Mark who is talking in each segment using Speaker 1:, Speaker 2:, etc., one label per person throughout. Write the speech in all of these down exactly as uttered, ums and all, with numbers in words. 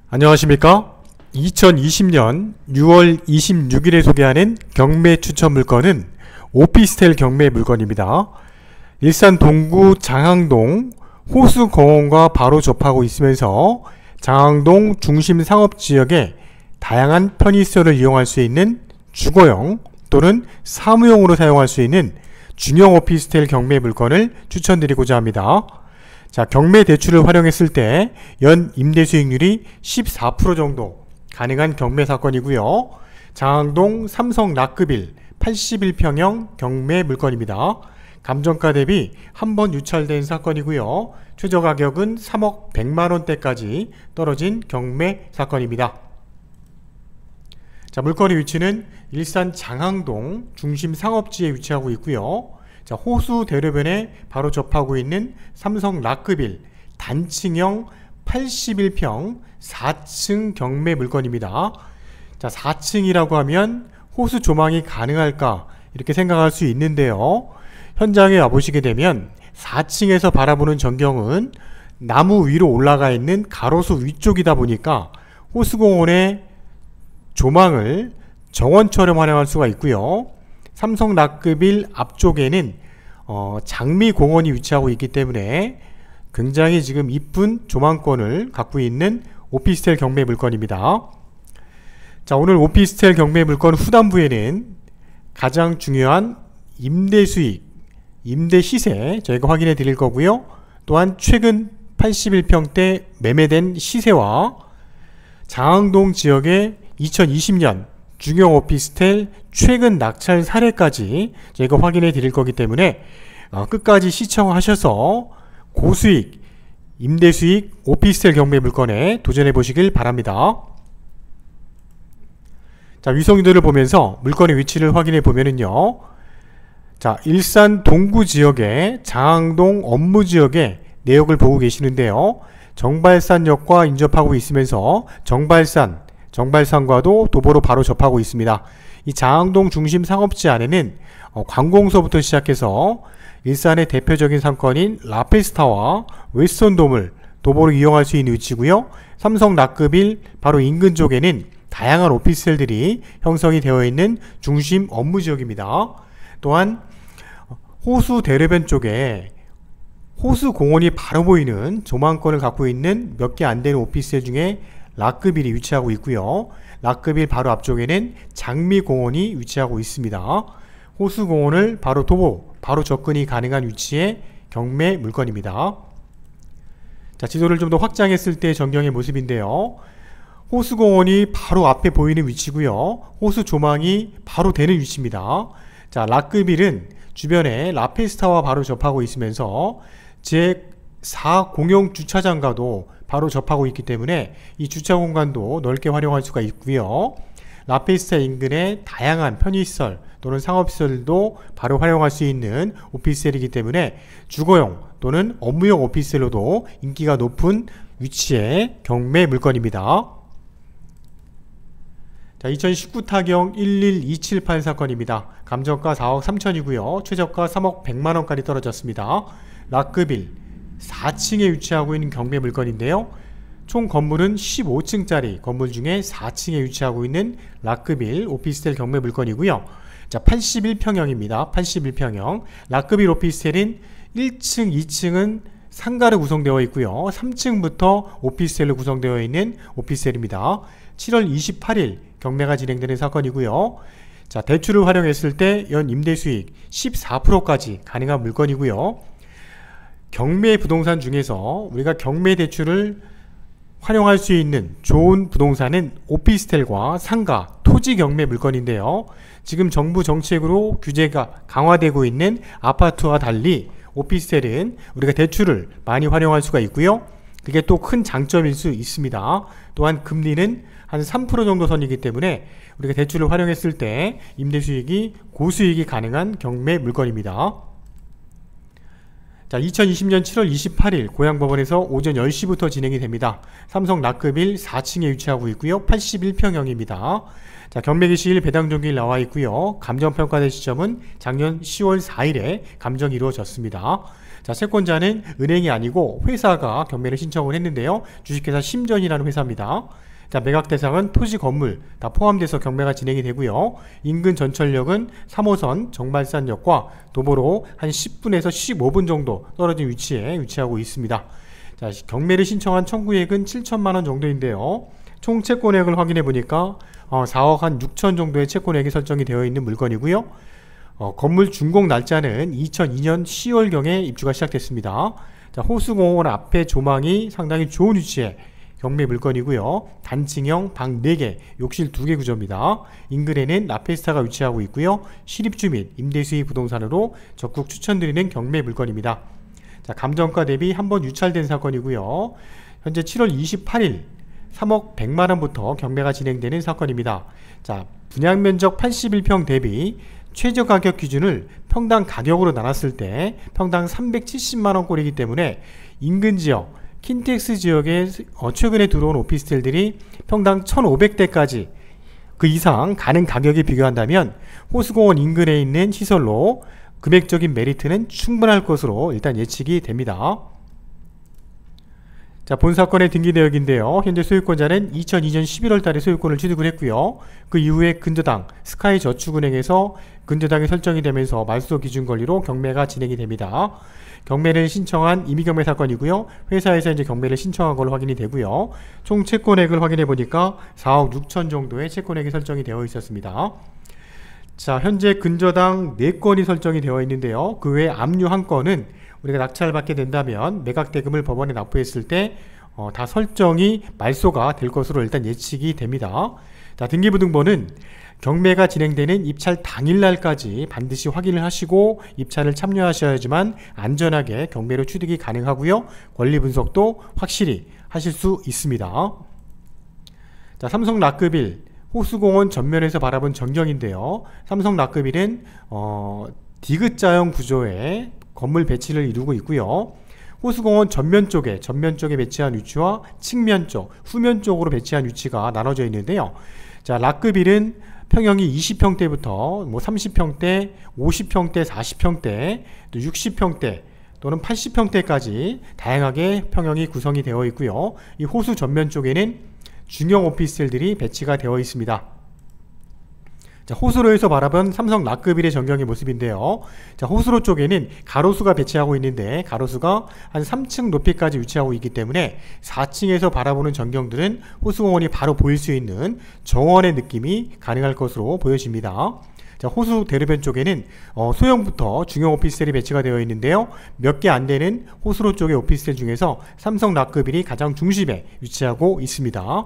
Speaker 1: 안녕하십니까? 이천이십년 유월 이십육일에 소개하는 경매 추천 물건은 오피스텔 경매 물건입니다. 일산 동구 장항동 호수공원과 바로 접하고 있으면서 장항동 중심 상업지역에 다양한 편의시설을 이용할 수 있는 주거용 또는 사무용으로 사용할 수 있는 중형 오피스텔 경매 물건을 추천드리고자 합니다. 자, 경매 대출을 활용했을 때 연 임대 수익률이 십사 퍼센트 정도 가능한 경매 사건이고요. 장항동 삼성 라크빌 팔십일 평형 경매 물건입니다. 감정가 대비 한 번 유찰된 사건이고요. 최저 가격은 삼억 백만 원대까지 떨어진 경매 사건입니다. 자, 물건의 위치는 일산 장항동 중심 상업지에 위치하고 있고요. 자, 호수 대로변에 바로 접하고 있는 삼성 라크빌 단층형 팔십일 평 사 층 경매 물건입니다. 자, 사 층이라고 하면 호수 조망이 가능할까 이렇게 생각할 수 있는데요. 현장에 와보시게 되면 사 층에서 바라보는 전경은 나무 위로 올라가 있는 가로수 위쪽이다 보니까 호수공원의 조망을 정원처럼 활용할 수가 있고요. 삼성 라크빌 앞쪽에는 어, 장미공원이 위치하고 있기 때문에 굉장히 지금 이쁜 조망권을 갖고 있는 오피스텔 경매 물건입니다. 자, 오늘 오피스텔 경매 물건 후단부에는 가장 중요한 임대 수익, 임대 시세 저희가 확인해 드릴 거고요. 또한 최근 팔십일 평대 매매된 시세와 장항동 지역의 이천이십년 중형 오피스텔 최근 낙찰 사례까지 저희가 확인해 드릴 거기 때문에 어, 끝까지 시청하셔서 고수익, 임대수익 오피스텔 경매 물건에 도전해 보시길 바랍니다. 자, 위성도를 보면서 물건의 위치를 확인해 보면은요. 자, 일산 동구 지역의 장항동 업무지역의 내역을 보고 계시는데요. 정발산역과 인접하고 있으면서 정발산 정발산과도 도보로 바로 접하고 있습니다. 이 장항동 중심 상업지 안에는 어, 관공서부터 시작해서 일산의 대표적인 상권인 라페스타와 웨스턴돔을 도보로 이용할 수 있는 위치고요. 삼성 라크빌 바로 인근 쪽에는 다양한 오피스텔들이 형성이 되어 있는 중심 업무지역입니다. 또한 호수 대로변 쪽에 호수공원이 바로 보이는 조망권을 갖고 있는 몇 개 안 되는 오피스텔 중에 라크빌이 위치하고 있고요. 라크빌 바로 앞쪽에는 장미공원이 위치하고 있습니다. 호수공원을 바로 도보, 바로 접근이 가능한 위치의 경매 물건입니다. 자, 지도를 좀 더 확장했을 때 전경의 모습인데요. 호수공원이 바로 앞에 보이는 위치고요. 호수 조망이 바로 되는 위치입니다. 자, 라크빌은 주변에 라페스타와 바로 접하고 있으면서 제사 공영 주차장과도 바로 접하고 있기 때문에 이 주차 공간도 넓게 활용할 수가 있고요. 라페스타 인근의 다양한 편의시설 또는 상업시설도 바로 활용할 수 있는 오피스텔이기 때문에 주거용 또는 업무용 오피스텔로도 인기가 높은 위치의 경매 물건입니다. 자, 이천십구 타경 일일이칠팔 사건입니다. 감정가 사억 삼천이고요. 최저가 삼억 백만 원까지 떨어졌습니다. 라크빌 사 층에 위치하고 있는 경매 물건인데요. 총 건물은 십오 층짜리 건물 중에 사 층에 위치하고 있는 라크빌 오피스텔 경매 물건이고요. 자, 팔십일 평형입니다. 팔십일 평형. 라크빌 오피스텔인 일 층, 이 층은 상가로 구성되어 있고요. 삼 층부터 오피스텔로 구성되어 있는 오피스텔입니다. 칠월 이십팔일 경매가 진행되는 사건이고요. 자, 대출을 활용했을 때 연 임대수익 십사 퍼센트까지 가능한 물건이고요. 경매 부동산 중에서 우리가 경매 대출을 활용할 수 있는 좋은 부동산은 오피스텔과 상가, 토지 경매 물건인데요. 지금 정부 정책으로 규제가 강화되고 있는 아파트와 달리 오피스텔은 우리가 대출을 많이 활용할 수가 있고요. 그게 또 큰 장점일 수 있습니다. 또한 금리는 한 삼 퍼센트 정도 선이기 때문에 우리가 대출을 활용했을 때 임대수익이 고수익이 가능한 경매 물건입니다. 자, 이천이십년 칠월 이십팔일 고양법원에서 오전 열 시부터 진행이 됩니다. 삼성 라크빌 사 층에 위치하고 있고요. 팔십일 평형입니다. 자, 경매 개시일 배당 종일 나와 있고요. 감정 평가된 시점은 작년 시월 사일에 감정이 이루어졌습니다. 자, 채권자는 은행이 아니고 회사가 경매를 신청을 했는데요. 주식회사 심전이라는 회사입니다. 자, 매각 대상은 토지, 건물 다 포함돼서 경매가 진행이 되고요. 인근 전철역은 삼 호선 정발산역과 도보로 한 십 분에서 십오 분 정도 떨어진 위치에 위치하고 있습니다. 자, 경매를 신청한 청구액은 칠천만 원 정도인데요. 총 채권액을 확인해 보니까 어, 사억 한 육천 정도의 채권액이 설정이 되어 있는 물건이고요. 어, 건물 준공 날짜는 이천이 년 시월경에 입주가 시작됐습니다. 자, 호수공원 앞에 조망이 상당히 좋은 위치에 경매 물건이고요. 단층형 방 네 개, 욕실 두 개 구조입니다. 인근에는 라페스타가 위치하고 있고요. 실입주 및 임대수익 부동산으로 적극 추천드리는 경매 물건입니다. 자, 감정가 대비 한번 유찰된 사건이고요. 현재 칠월 이십팔일 삼억 백만 원부터 경매가 진행되는 사건입니다. 자, 분양면적 팔십일 평 대비 최저 가격 기준을 평당 가격으로 나눴을 때 평당 삼백칠십만 원꼴이기 때문에 인근 지역, 킨텍스 지역에 최근에 들어온 오피스텔들이 평당 천오백 대까지 그 이상 가는 가격에 비교한다면 호수공원 인근에 있는 시설로 금액적인 메리트는 충분할 것으로 일단 예측이 됩니다. 자, 본 사건의 등기 내역인데요. 현재 소유권자는 이천이 년 십일월 달에 소유권을 취득을 했고요. 그 이후에 근저당 스카이저축은행에서 근저당이 설정이 되면서 말소 기준 권리로 경매가 진행이 됩니다. 경매를 신청한 임의경매 사건이고요. 회사에서 이제 경매를 신청한 걸로 확인이 되고요. 총 채권액을 확인해 보니까 사억 육천 정도의 채권액이 설정이 되어 있었습니다. 자, 현재 근저당 네 건이 설정이 되어 있는데요. 그 외에 압류 한 건은 우리가 낙찰받게 된다면 매각 대금을 법원에 납부했을 때 어, 다 설정이 말소가 될 것으로 일단 예측이 됩니다. 자, 등기부등본은 경매가 진행되는 입찰 당일날까지 반드시 확인을 하시고 입찰을 참여하셔야지만 안전하게 경매로 취득이 가능하고요. 권리 분석도 확실히 하실 수 있습니다. 자, 삼성 라크빌 호수공원 전면에서 바라본 전경인데요. 삼성 라크빌은 어, 디귿자형 구조의 건물 배치를 이루고 있고요. 호수공원 전면 쪽에 전면 쪽에 배치한 위치와 측면 쪽, 후면 쪽으로 배치한 위치가 나눠져 있는데요. 자, 라크빌은 평형이 이십 평대부터 뭐 삼십 평대, 오십 평대, 사십 평대, 또 육십 평대 또는 팔십 평대까지 다양하게 평형이 구성이 되어 있고요. 이 호수 전면 쪽에는 중형 오피스텔들이 배치가 되어 있습니다. 자, 호수로에서 바라본 삼성 라크빌의 전경의 모습인데요. 자, 호수로 쪽에는 가로수가 배치하고 있는데 가로수가 한 삼 층 높이까지 위치하고 있기 때문에 사 층에서 바라보는 전경들은 호수공원이 바로 보일 수 있는 정원의 느낌이 가능할 것으로 보여집니다. 자, 호수 대로변 쪽에는 어, 소형부터 중형 오피스텔이 배치가 되어 있는데요. 몇 개 안 되는 호수로 쪽의 오피스텔 중에서 삼성 라크빌이 가장 중심에 위치하고 있습니다.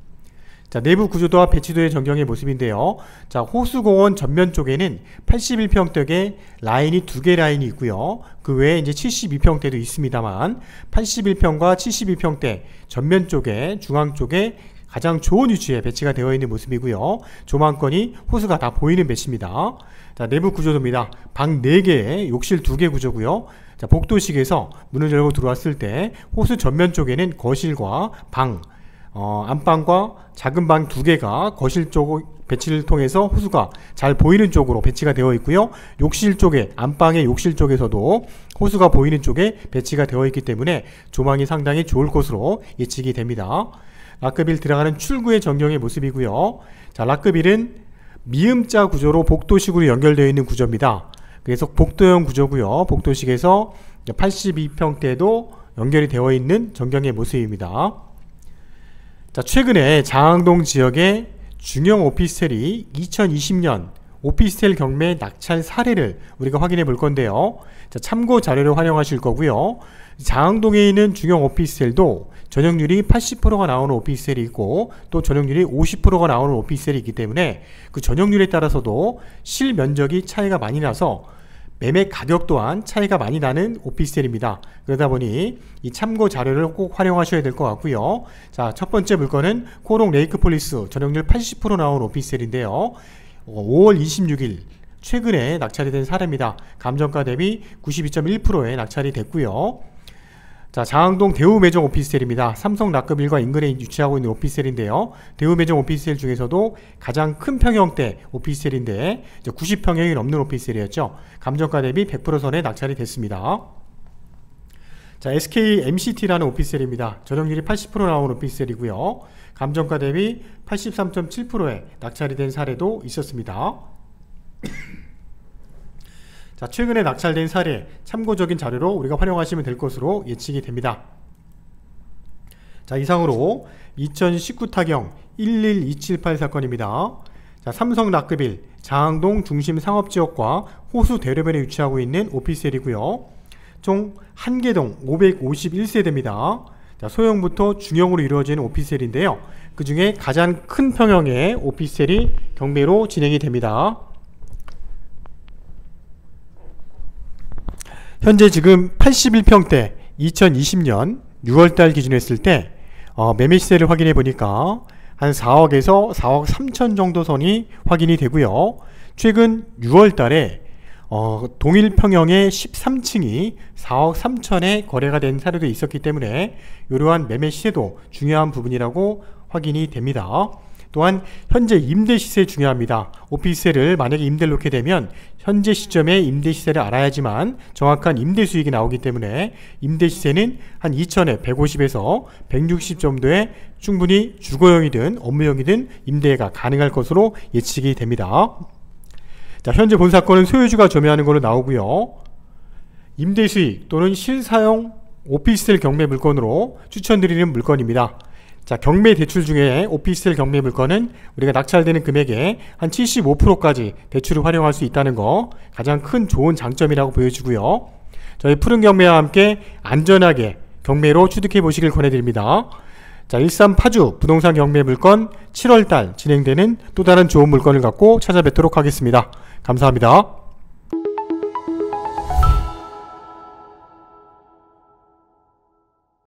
Speaker 1: 자, 내부 구조도와 배치도의 전경의 모습인데요. 자, 호수공원 전면 쪽에는 팔십일 평대의 라인이 두 개 라인이 있고요. 그 외에 이제 칠십이 평대도 있습니다만 팔십일 평과 칠십이 평대 전면 쪽에 중앙 쪽에 가장 좋은 위치에 배치가 되어 있는 모습이고요. 조망권이 호수가 다 보이는 배치입니다. 자, 내부 구조도입니다. 방 네 개에 욕실 두 개 구조고요. 자, 복도식에서 문을 열고 들어왔을 때 호수 전면 쪽에는 거실과 방, 어, 안방과 작은 방 두 개가 거실 쪽 배치를 통해서 호수가 잘 보이는 쪽으로 배치가 되어 있고요. 욕실 쪽에, 안방의 욕실 쪽에서도 호수가 보이는 쪽에 배치가 되어 있기 때문에 조망이 상당히 좋을 것으로 예측이 됩니다. 라크빌 들어가는 출구의 전경의 모습이고요. 자, 라크빌은 미음자 구조로 복도식으로 연결되어 있는 구조입니다. 그래서 복도형 구조고요. 복도식에서 팔십이 평대도 연결이 되어 있는 전경의 모습입니다. 자, 최근에 장항동 지역의 중형 오피스텔이 이천이십 년 오피스텔 경매 낙찰 사례를 우리가 확인해 볼 건데요. 자, 참고 자료를 활용하실 거고요. 장항동에 있는 중형 오피스텔도 전용률이 팔십 퍼센트가 나오는 오피스텔이 있고 또 전용률이 오십 퍼센트가 나오는 오피스텔이 있기 때문에 그 전용률에 따라서도 실면적이 차이가 많이 나서 매매 가격 또한 차이가 많이 나는 오피스텔입니다. 그러다 보니 이 참고 자료를 꼭 활용하셔야 될 것 같고요. 자, 첫 번째 물건은 코롱 레이크폴리스 전용률 팔십 퍼센트 나온 오피스텔인데요. 오월 이십육일 최근에 낙찰이 된 사례입니다. 감정가 대비 구십이 점 일 퍼센트에 낙찰이 됐고요. 자, 장항동 대우매정 오피스텔입니다. 삼성 라크빌과 인근에 위치하고 있는 오피스텔인데요. 대우매정 오피스텔 중에서도 가장 큰 평형대 오피스텔인데 구십 평형이 넘는 오피스텔이었죠. 감정가 대비 백 퍼센트 선에 낙찰이 됐습니다. 자, 에스케이엠씨티라는 오피스텔입니다. 전용률이 팔십 퍼센트 나온 오피스텔이고요. 감정가 대비 팔십삼 점 칠 퍼센트에 낙찰이 된 사례도 있었습니다. 자, 최근에 낙찰된 사례 참고적인 자료로 우리가 활용하시면 될 것으로 예측이 됩니다. 자, 이상으로 이천십구 타경 일일이칠팔 사건입니다. 자, 삼성 라크빌 장항동 중심 상업지역과 호수 대로변에 위치하고 있는 오피스텔이고요. 총 한 개동 오백오십일 세대입니다. 자, 소형부터 중형으로 이루어지는 오피스텔인데요. 그 중에 가장 큰 평형의 오피스텔이 경매로 진행이 됩니다. 현재 지금 팔십일 평대 이천이십 년 유월달 기준으로 했을 때 어, 매매 시세를 확인해 보니까 한 사억에서 사억 삼천 정도 선이 확인이 되고요. 최근 유월달에 어, 동일 평형의 십삼 층이 사억 삼천에 거래가 된 사례도 있었기 때문에 이러한 매매 시세도 중요한 부분이라고 확인이 됩니다. 또한 현재 임대 시세 중요합니다. 오피스텔을 만약에 임대를 놓게 되면 현재 시점에 임대 시세를 알아야지만 정확한 임대 수익이 나오기 때문에 임대 시세는 한 이천에 백오십에서 백육십 정도에 충분히 주거용이든 업무용이든 임대가 가능할 것으로 예측이 됩니다. 자, 현재 본 사건은 소유주가 점유하는 걸로 나오고요. 임대 수익 또는 실사용 오피스텔 경매 물건으로 추천드리는 물건입니다. 자, 경매 대출 중에 오피스텔 경매 물건은 우리가 낙찰되는 금액의 한 칠십오 퍼센트까지 대출을 활용할 수 있다는 거 가장 큰 좋은 장점이라고 보여지고요. 저희 푸른 경매와 함께 안전하게 경매로 취득해 보시길 권해드립니다. 자, 일산 파주 부동산 경매 물건 칠월달 진행되는 또 다른 좋은 물건을 갖고 찾아뵙도록 하겠습니다. 감사합니다.